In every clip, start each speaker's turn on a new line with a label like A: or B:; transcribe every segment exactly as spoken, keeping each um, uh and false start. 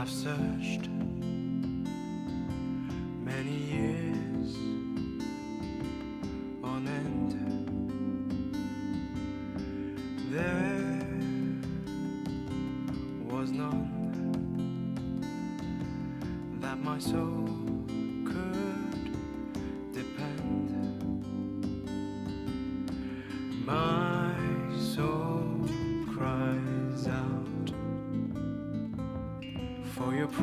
A: have searched many years on end. There was none that my soul could depend. My soul cries out for your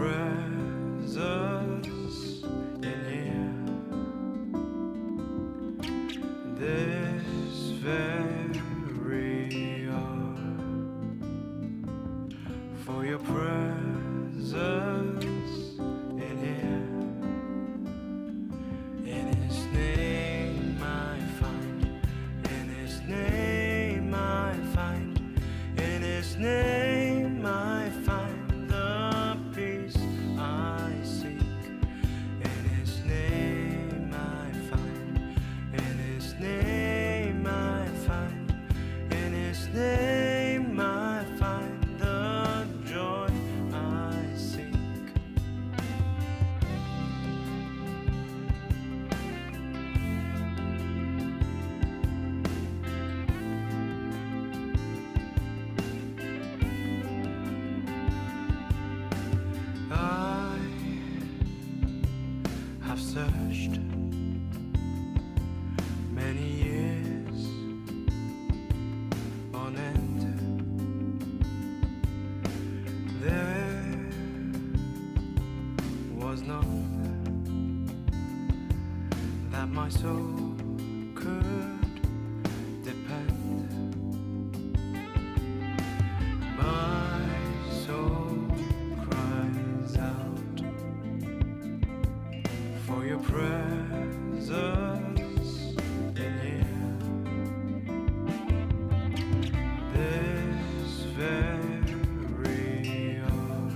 A: presence in here. This very hour, for your presence in here. In His name I find, in His name I find, in His name I find the peace I seek. In His name I find, in His name I find, in His name I find the joy I seek. I have searched many years on end. There was none that my soul could depend. My soul cries out for your presence in here. This very hour,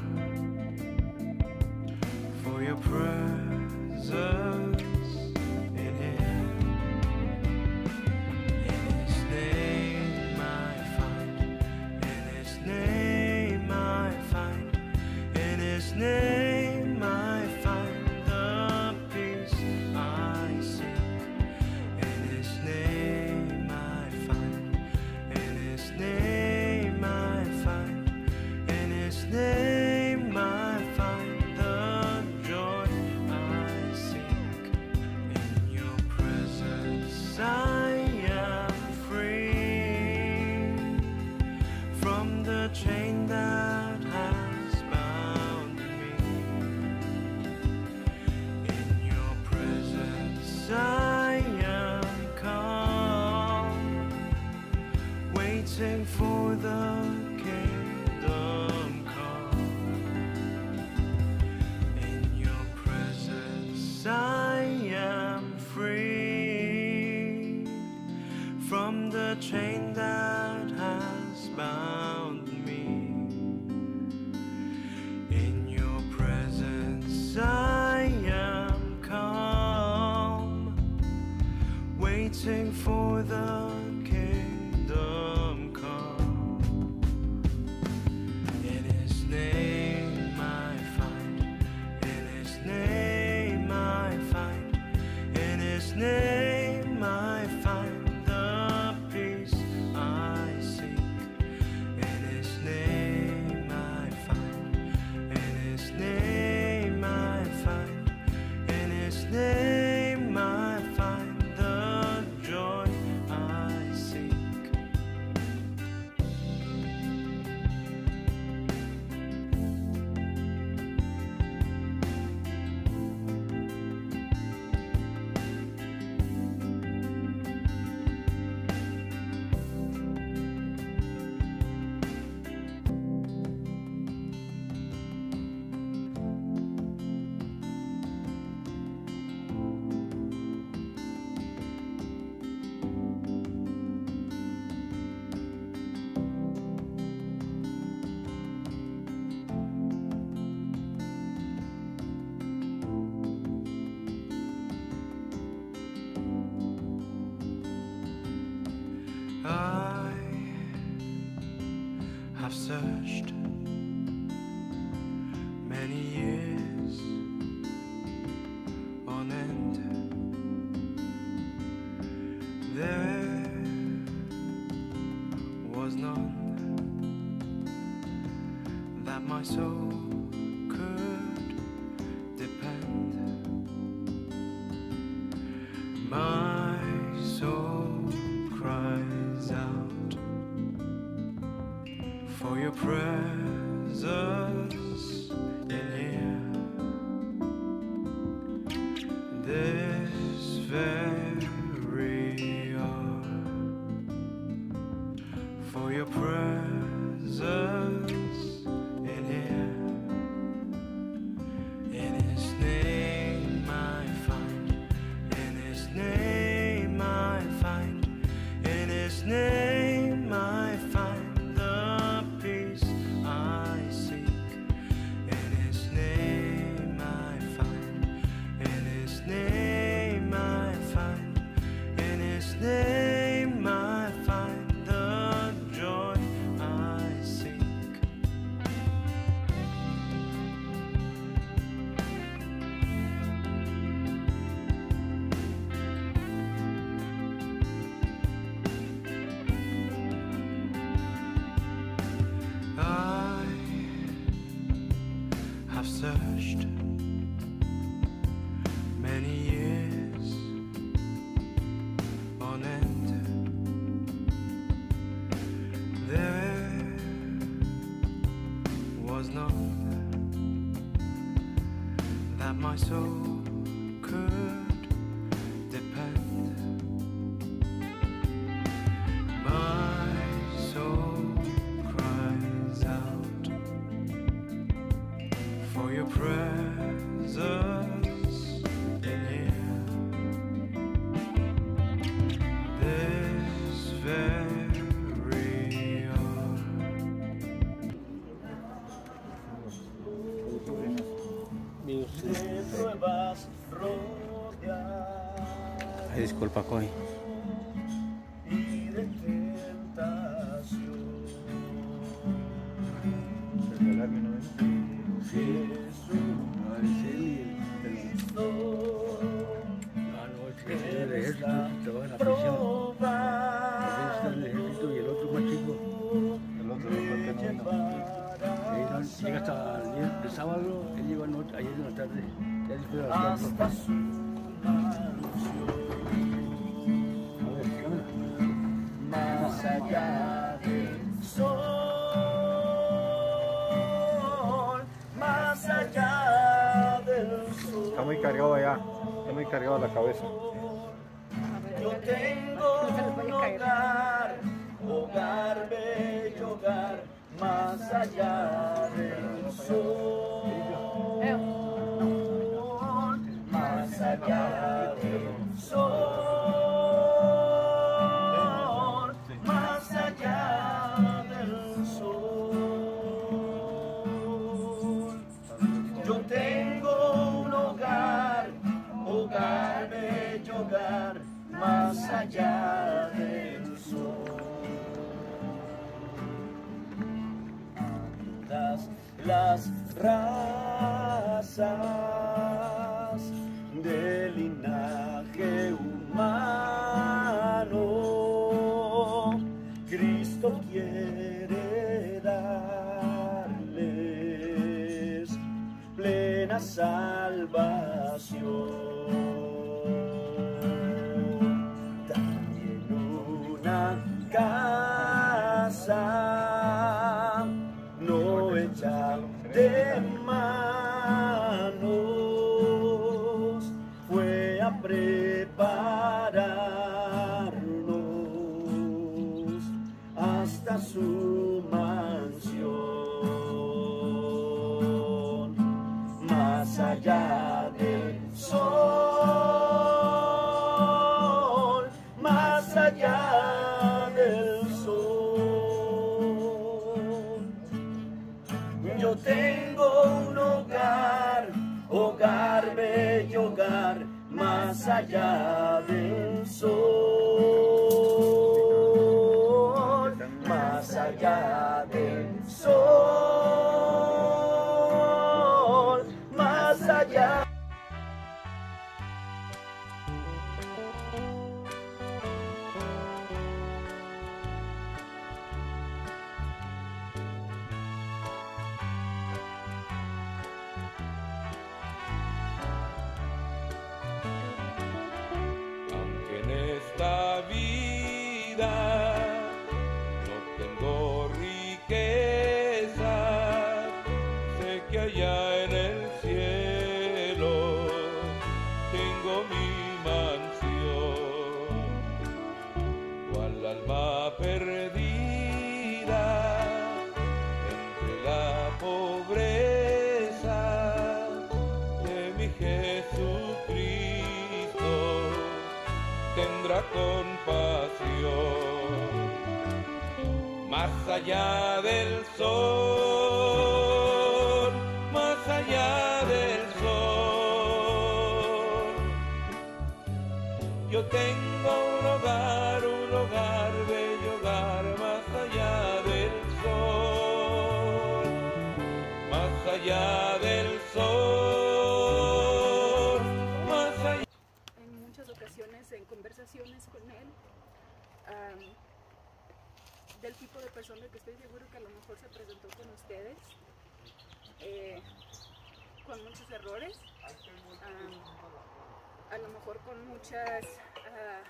A: for your presence in here. In His name I find, in His name I find, in His name I find the peace I seek. In His name I find, in His name I find, in His name I find the joy I seek. In your presence I am free from the chain that has bound me. In your presence I am calm, waiting for the kingdom come. In your presence I am free from the chain that has bound me. In your presence I am calm, waiting for the kingdom come. In His name I find, in His name I find, in His name I find the peace I seek. In His name I find, in His name I find, in His name I find the joy I my soul could depend. My soul cries out for your presence in here. This very hour, for your presence in here. In His name I find, in His name I find, in His name I find the peace I seek. In His name I find, in His name I find, in His name I find the joy I seek. I have searched many years on end. There was none that my soul could depend. My soul cries out for your presence in here. This very hour.
B: Ay, disculpa, Coy.
C: Y de tentación.
B: Llega hasta el, día, el sábado, él llegó anoche, ayer en la tarde, ya después de las
C: Hasta
B: cuatro.
C: su mansión.
B: A ver, cámara.
C: Más allá del sol, más allá del sol.
D: Está muy cargado allá, está muy cargado la cabeza.
C: Yo tengo un hogar, hogar, bello hogar, más allá del sol, más allá del sol, más allá del sol. Yo tengo un hogar, hogar, bello hogar, más allá del sol. Todas las razas del linaje humano, Cristo quiere darles plena salvación. También una casa no hecha de manos fue a prepararnos hasta su mansión, más allá del sol, más allá del sol. Yo tengo un hogar, hogar, bello hogar, más allá del sol, más allá del sol, más allá.
E: vida, no tengo riqueza, sé que allá en el cielo tengo mi mansión, cual alma perdida entre la pobreza de mi Jesucristo tendrá compasión. Más allá del sol, más allá del sol, yo tengo un hogar, un hogar, bello hogar, más allá del sol, más allá del sol, más allá.
F: En muchas ocasiones, en conversaciones con él, um, del tipo de persona que estoy seguro que a lo mejor se presentó con ustedes, eh, con muchos errores, um, a lo mejor con muchas uh,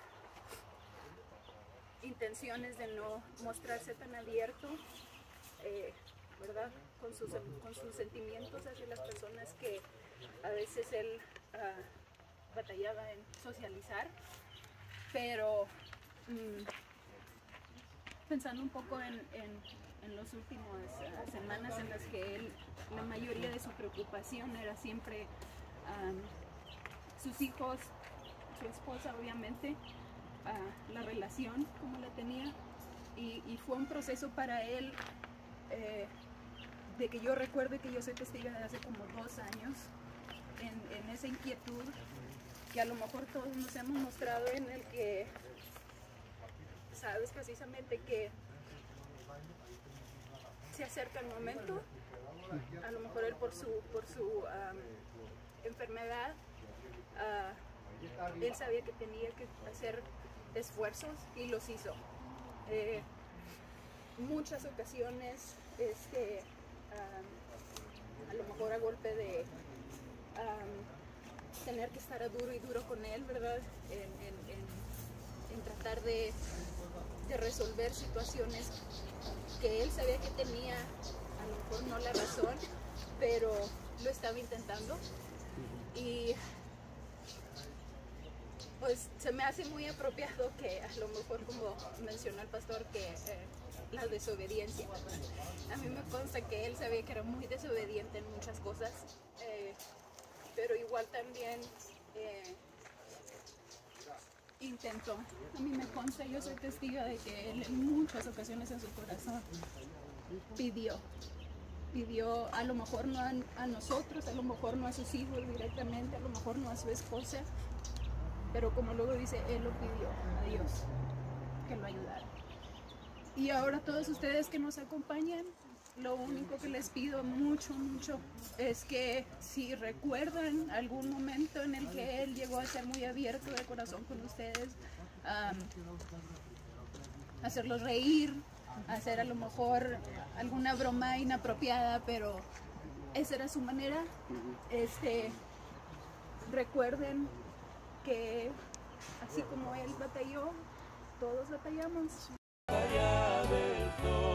F: intenciones de no mostrarse tan abierto, eh, ¿verdad? Con sus, con sus sentimientos hacia las personas que a veces él uh, batallaba en socializar, pero mmm, pensando un poco en, en, en las últimas uh, semanas en las que él, la mayoría de su preocupación era siempre um, sus hijos, su esposa obviamente, uh, la relación como la tenía, y, y fue un proceso para él eh, de que yo recuerdo que yo soy testigo de hace como dos años en, en esa inquietud que a lo mejor todos nos hemos mostrado, en el que sabes precisamente que se acerca el momento, a lo mejor él por su, por su um, enfermedad, uh, él sabía que tenía que hacer esfuerzos y los hizo. Eh, muchas ocasiones, este, um, a lo mejor a golpe de um, tener que estar a duro y duro con él, ¿verdad? En, en, en, en tratar de, de resolver situaciones que él sabía que tenía, a lo mejor no la razón, pero lo estaba intentando. Y pues se me hace muy apropiado que a lo mejor, como mencionó el pastor, que eh, la desobediencia. A mí me consta que él sabía que era muy desobediente en muchas cosas, eh, pero igual también eh, intentó. A mí me consta, yo soy testigo de que él en muchas ocasiones en su corazón pidió. Pidió, a lo mejor no a, a nosotros, a lo mejor no a sus hijos directamente, a lo mejor no a su esposa, pero como luego dice, él lo pidió a Dios que lo ayudara. Y ahora todos ustedes que nos acompañan, lo único que les pido mucho, mucho es que si recuerdan algún momento en el que él llegó a ser muy abierto de corazón con ustedes, um, hacerlos reír, hacer a lo mejor alguna broma inapropiada, pero esa era su manera. Este, recuerden que así como él batalló, todos batallamos.
E: Allá del sol.